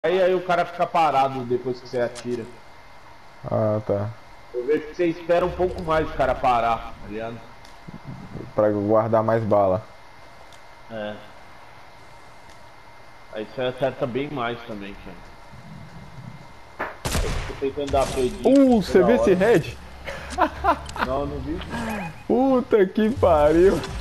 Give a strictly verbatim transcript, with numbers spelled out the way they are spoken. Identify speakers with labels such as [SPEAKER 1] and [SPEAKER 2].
[SPEAKER 1] Aí, aí o cara fica parado depois que você atira.
[SPEAKER 2] Ah, tá.
[SPEAKER 1] Eu vejo que você espera um pouco mais o cara parar, tá ligado?
[SPEAKER 2] Pra guardar mais bala.
[SPEAKER 1] É. Aí você acerta bem mais também, cara. Eu tô tentando dar predict
[SPEAKER 2] Uh, você
[SPEAKER 1] toda
[SPEAKER 2] viu esse
[SPEAKER 1] hora.
[SPEAKER 2] head?
[SPEAKER 1] Não, não vi.
[SPEAKER 2] Puta que pariu.